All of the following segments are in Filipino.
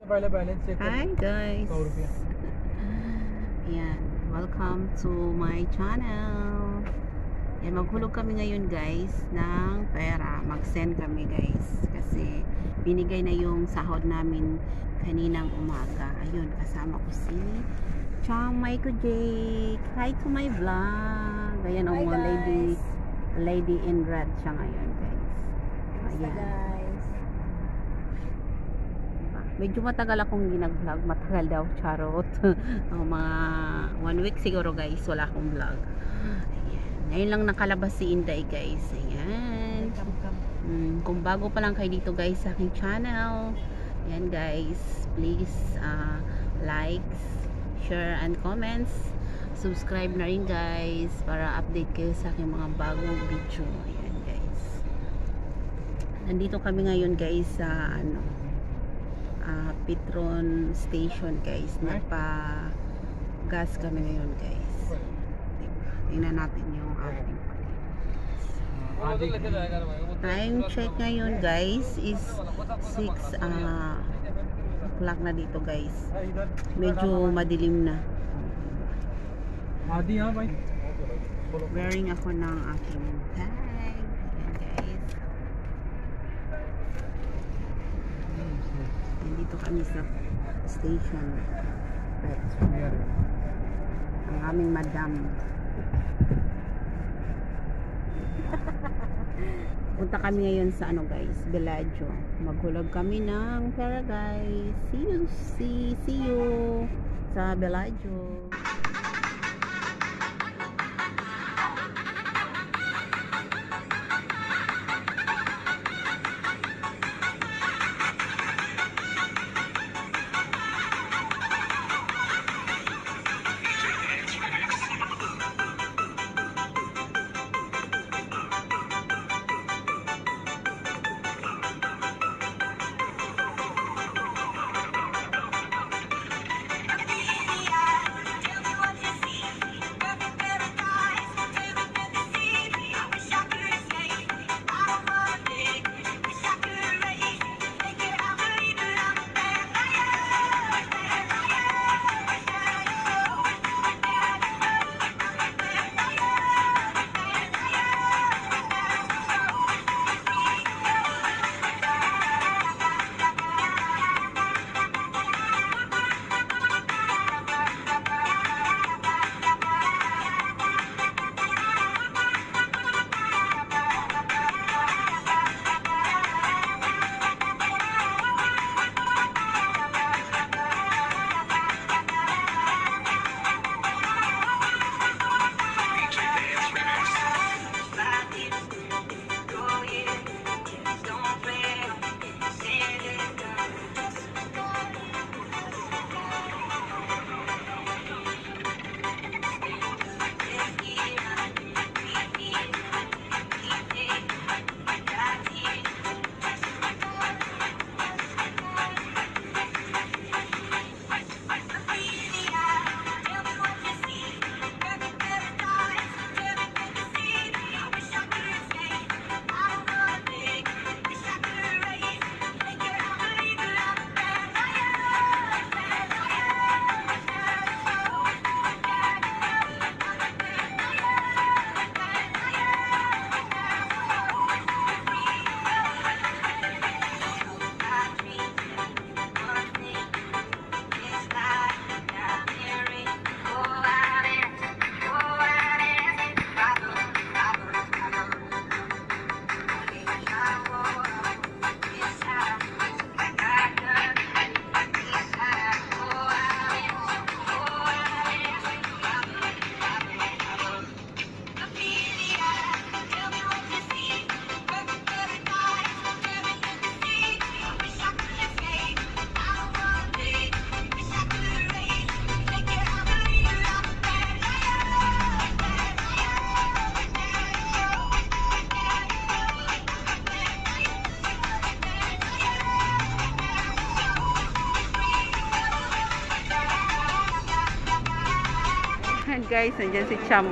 Hi guys. Yan, welcome to my channel. Yan, maghulog kami ngayon guys ng pera. Mag-send kami guys kasi binigay na yung sahod namin kaninang umaga. Ayun, kasama ko si Chang Michael Jake. Hi to my vlog. Ayan, ang mga lady in red siya ngayon guys. Ayan. Medyo matagal akong ginag-vlog. Matagal daw, charot. Mga 1 week siguro guys, wala akong vlog. Ayan. Ngayon lang nakalabas si Inday guys. Ayan. Kung bago pa lang kayo dito guys sa aking channel, ayan guys, please likes, share and comments. Subscribe na rin guys para update kayo sa aking mga bagong video. Ayan guys. Nandito kami ngayon guys sa Petron station guys. Nagpa-gas kami ngayon guys. Tingnan natin yung ating time check ngayon guys is 6 o'clock na dito guys. Medyo madilim na. Wearing ako ng aking tag. Ayan guys. Dito kami sa station. Ang aming madam. Punta kami ngayon sa guys, Bellagio. Maghulog kami ng pera guys. See you sa Bellagio. Guys, nandiyan si Cham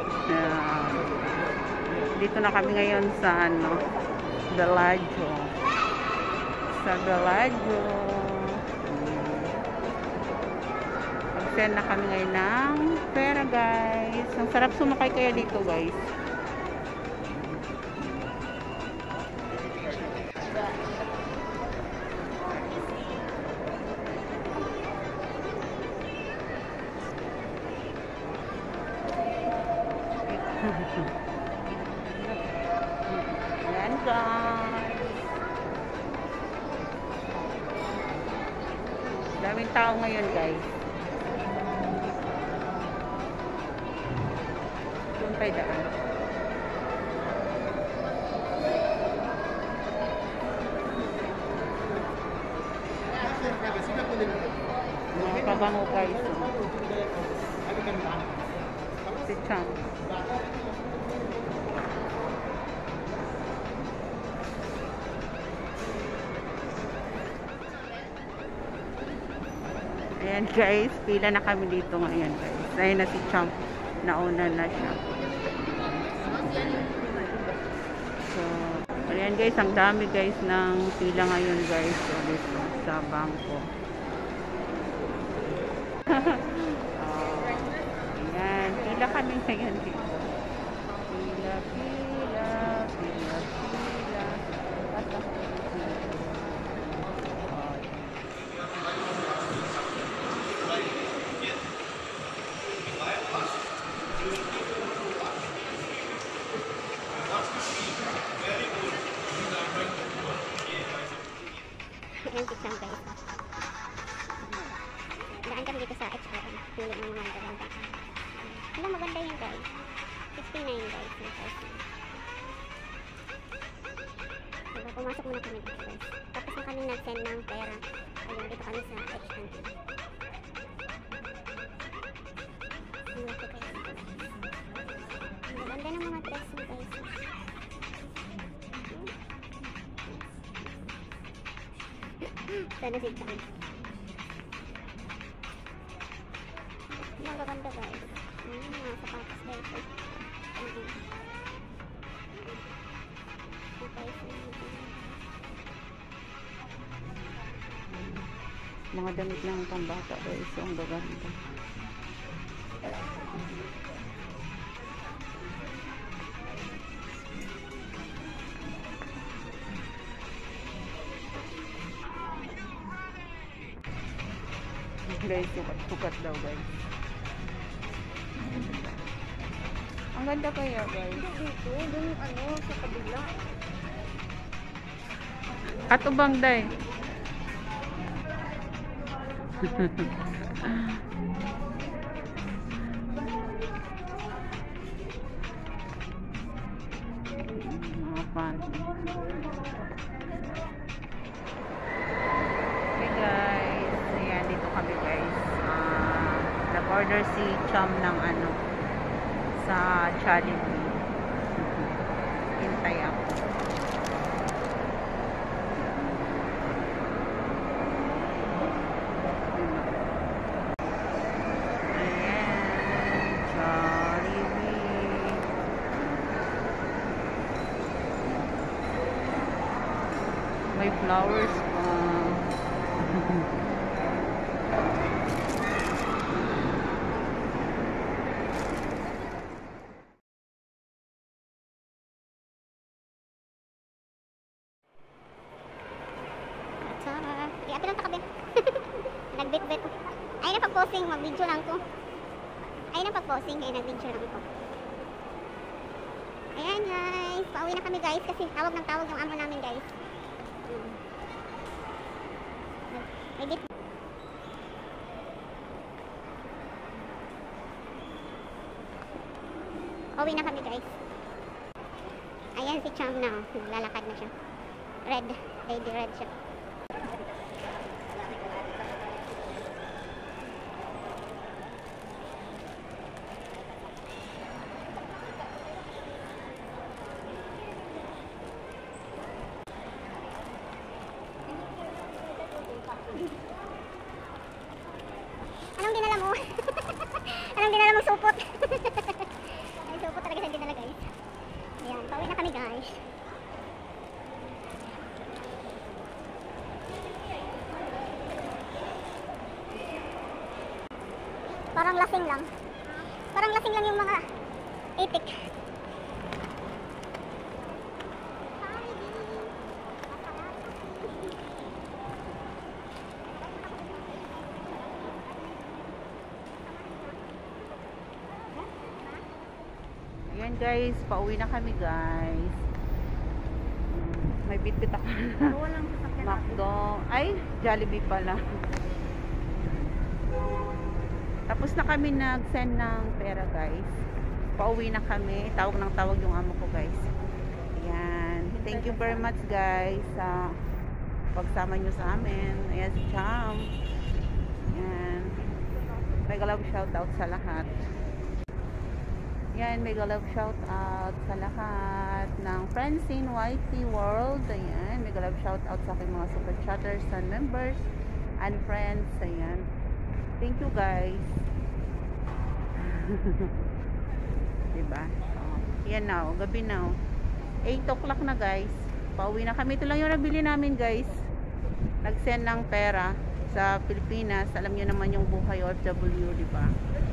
dito na kami ngayon sa Bellagio. Sa Bellagio. Nag-send na kami ngayon ng pera, guys. Ang sarap sumakay kaya dito, guys. Ayan, guys. Daming tao ngayon, guys. Doon tayo daan. Mga pabango, guys. Si Chang. Ayan, guys, pila na kami dito ngayon, guys. Ayun na si Chang, nauna na siya. So, ayan, guys, ang dami, guys, ng pila ngayon, guys, so, dito sa bangko. Ayan, pila kami ngayon dito. Pila, pila, pila, pila. At ang pila. Ayan si Chang, guys. Daan kami dito sa HRM. Pili ng mga maganda. Alam, maganda yan, guys. 69, guys. Diba, pumasok muna kami dito, guys. Tapos na kami nag-send ng pera. Ayun, dito kami sa HRM. Maganda ng mga dress mo, guys. Sana si Chang. Magaganda, guys. Mga sapatos, guys. Mga damit lang pang bata, guys. So, ang gaganda. Guys, sukat-sukat daw, guys. Ang ganda kaya, guys. Dito, dun yung ano, sa kabila. Katubang, day. Mga pants. Okay, guys. Ayan, dito kami, guys. Nag-order si Cham ng ano sa Jollibee. Hintay ako. Ayan, Jollibee. May flowers pa. Sarap. I-apil lang takabi. Nagbit-bit. Ay na pag-posting, mag-video lang ko. Ay na pag-posting, ay nag-video lang ko. Ayan, guys. Pauwi na kami, guys, kasi tawag ng tawag yung amo namin, guys. May bit. Pauwi na kami, guys. Ayan si Cham na. Naglalakad na siya. Red. Lady red siya. Anong dinala mo? Anong dinala mong supot? Ay, supot talaga sa dinala, guys. Ayan, pauwi na kami, guys. Parang lasing lang. Parang lasing lang yung mga itik. Ayan guys, pauwi na kami guys. May bitbit ako. Walang sasakyan. McDo. Ay, Jollibee pala. Tapos na kami nag-send ng pera guys. Pauwi na kami. Tawag ng tawag yung amo ko guys. Ayan. Thank you very much guys sa pagsama nyo sa amin. Ayan si Cham. Ayan. Mega love shout out sa lahat. Ayan, mega love shout out sa lahat ng friends in YT World. Ayan, mega love shout out sa aking mga super chatters and members and friends. Ayan. Thank you guys. Diba? Oh, yan na, gabi na. 8 o'clock na guys. Pauwi na kami. Ito lang yung nabili namin guys. Nag-send ng pera sa Pilipinas. Alam niyo naman yung buhay OFW, diba?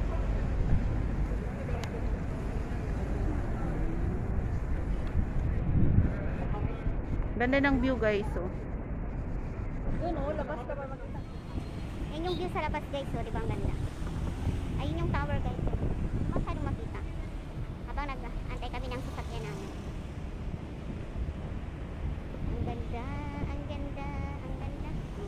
Ganda ng view guys, oh. Yun o, labas ka pa makita. Yan yung view sa labas guys, o, di ba ang ganda? Ayun yung tower guys. Masyadong makita. Habang nag-antay kami ng sasakyan namin. Ang ganda, ang ganda, ang ganda.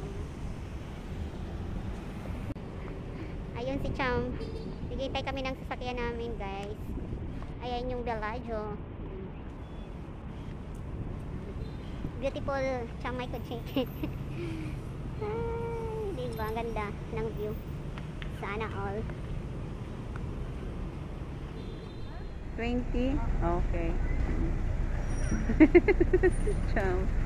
Ayun si Cham. Nagintay kami ng sasakyan namin guys. Ayan yung Bellagio. Beautiful Chiang Mai Chicken. Ay, diba? Ang ganda ng view. Sana all. 20? Okay. Cham.